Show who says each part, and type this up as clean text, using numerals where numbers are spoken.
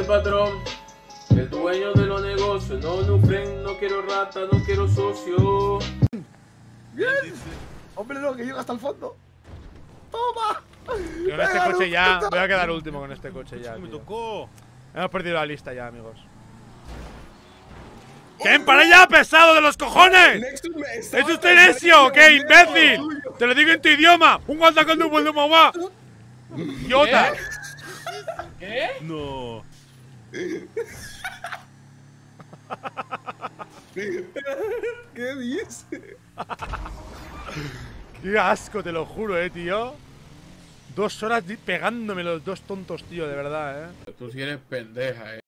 Speaker 1: el patrón, el dueño de los negocios. No, no friend, no quiero rata, no quiero socio.
Speaker 2: ¡Bien! Hombre, no, que llega hasta el fondo. ¡Toma!
Speaker 3: Con este coche ya, voy a quedar último con este coche ya.
Speaker 4: Me
Speaker 3: Tío.
Speaker 4: tocó.
Speaker 3: Hemos perdido la lista ya, amigos. ¡Ken, para allá, pesado de los cojones! ¿Es usted necio? ¿Qué, imbécil? Te lo digo en tu idioma. Un guantacón de un buen de mamá. ¡Idiota!
Speaker 1: ¿Qué?
Speaker 4: No.
Speaker 2: ¿Qué dices?
Speaker 3: Qué asco, te lo juro, tío. 2 horas pegándome los dos tontos, tío, de verdad,
Speaker 1: Tú sí eres pendeja,